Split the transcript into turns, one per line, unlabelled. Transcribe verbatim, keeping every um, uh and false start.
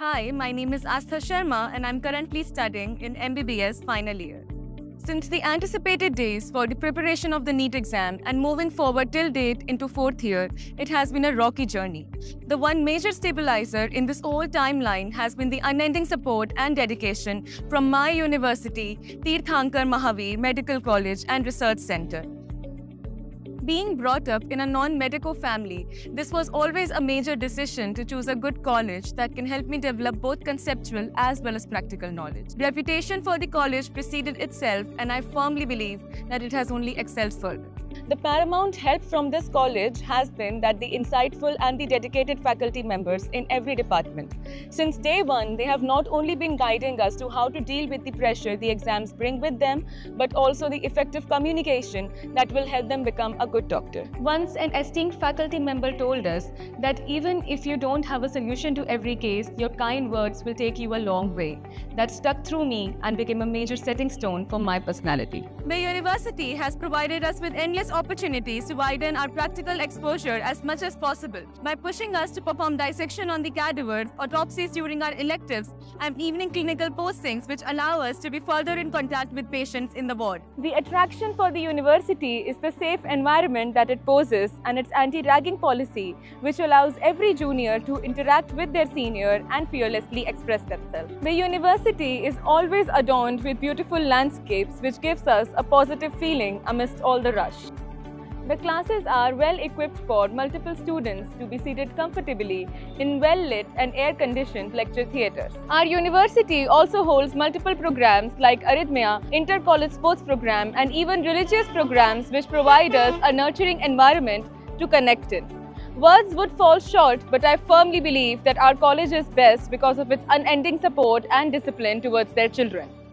Hi, my name is Astha Sharma and I'm currently studying in M B B S final year. Since the anticipated days for the preparation of the NEET exam and moving forward till date into fourth year, it has been a rocky journey. The one major stabilizer in this whole timeline has been the unending support and dedication from my university, Tirthankar Mahavir Medical College and Research Center. Being brought up in a non-medico family, this was always a major decision to choose a good college that can help me develop both conceptual as well as practical knowledge. Reputation for the college preceded itself, and I firmly believe that it has only excelled further. The paramount help from this college has been that the insightful and the dedicated faculty members in every department. Since day one, they have not only been guiding us to how to deal with the pressure the exams bring with them, but also the effective communication that will help them become a good doctor. Once an esteemed faculty member told us that even if you don't have a solution to every case, your kind words will take you a long way. That stuck through me and became a major setting stone for my personality. The university has provided us with endless opportunities to widen our practical exposure as much as possible by pushing us to perform dissection on the cadavers, autopsies during our electives, and evening clinical postings which allow us to be further in contact with patients in the ward. The attraction for the university is the safe environment that it poses and its anti-ragging policy, which allows every junior to interact with their senior and fearlessly express themselves. The university is always adorned with beautiful landscapes which gives us a positive feeling amidst all the rush. The classes are well equipped for multiple students to be seated comfortably in well-lit and air-conditioned lecture theatres. Our university also holds multiple programs like Arrhythmia, Inter-College Sports Program, and even religious programs which provide us a nurturing environment to connect in. Words would fall short, but I firmly believe that our college is best because of its unending support and discipline towards their children.